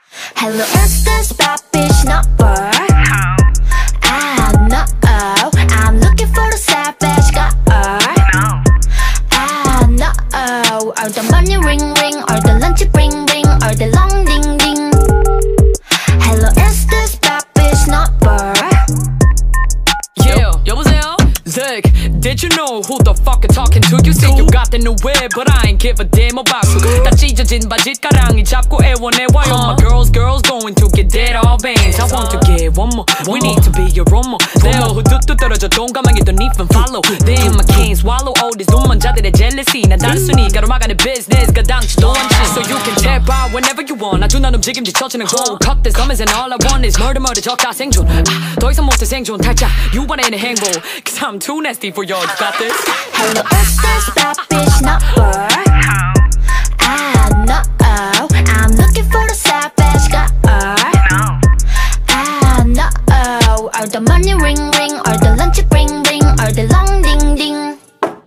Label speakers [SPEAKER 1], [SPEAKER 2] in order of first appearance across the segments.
[SPEAKER 1] Hello, is this bad bitch number? No, I'm looking for the savage girl. No, or the money ring ring, or the lunch bring bring, or the long ding ding. Hello, is this bad bitch number?
[SPEAKER 2] Yeah, 여보세요? Zach, did you know who the fuck you're talking to? You say you got the new whip, but I ain't give a damn about you. 다 찢어진 바짓가랑이 잡고 애원해와요. My girls going to get dead all bangs. I want to get one more, we need to be your one more. 내가 후두둑 떨어져 동감하게 don't even follow. Damn, I can't swallow all these 눈먼자들의 jealousy. 난 단순히 가로막아내 business 가당치도 않지. So you can tap out whenever you want. 아주 난 움직임지 처치는 go. Cut this comments and all I want is murder 적다 생존. 더 이상 못해 생존 탈자 유발에는 행복. Cause I'm too nasty for y'all, you got this?
[SPEAKER 1] Hello, is this bad bitch number? No, I'm looking for the savage girl. No, or the money ring ring, or the lunch bring bring, or the long ding ding.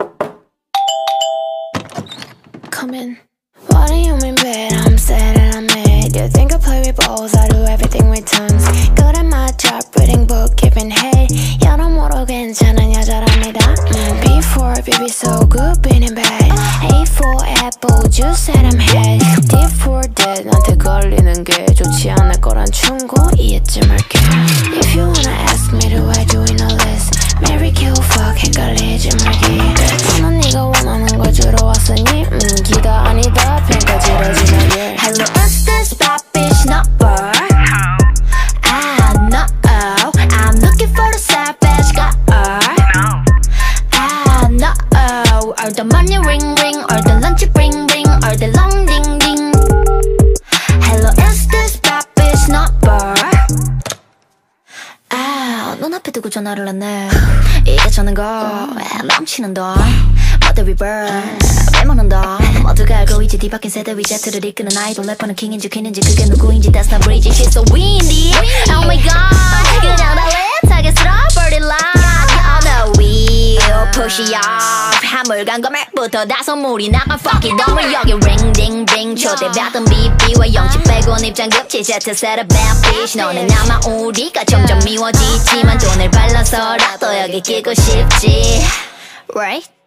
[SPEAKER 3] Come in. What do you mean, babe? I'm sad and I'm mad. You think I play with balls? I do everything with tongues. Good at my job, reading book, giving head. 여러모로 괜찮은 여자랍니다. Before, baby, so good, being in bed. A for apple, you said I'm head. D for dead, 나한테 걸리는 게 좋지 않을 거란 충고 이해쯤 할게. If you wanna ask me to add you in a list, marry, kill, fuck, 헷갈리지 말게. 저는 네가 원하는 걸 주러 왔으니 기다 아니다 펜까지 지나게.
[SPEAKER 1] Hello, is this bad bitch number? No, I'm looking for the savage girl. No, or the money ring ring, or the lunch bring bring, or the long ding ding. Hello, is this bad bitch number? 눈앞에 두고 전화를 했네. 이게 저는 거 넘치는 돈 모두 reverse 외모는 더 모두가 알고 있지 뒤바뀐 세대 위제트를 이끄는 아이돌 래퍼는 킹인지 퀸인지 그게 누구인지 that's not bridge she's so windy. Oh my god 그냥 달래 타겟으로 birdie line. You all know we'll push it off. 한물간 검액부터 다 선물이 나간 fucking 너무 여기 ring ding ding 초대받던 BB와 영치 빼곤 입장급지 제트 set a bad fish. 너는 아마 우리가 점점 미워지지만 돈을 발라서라도 여기 끼고 싶지 right?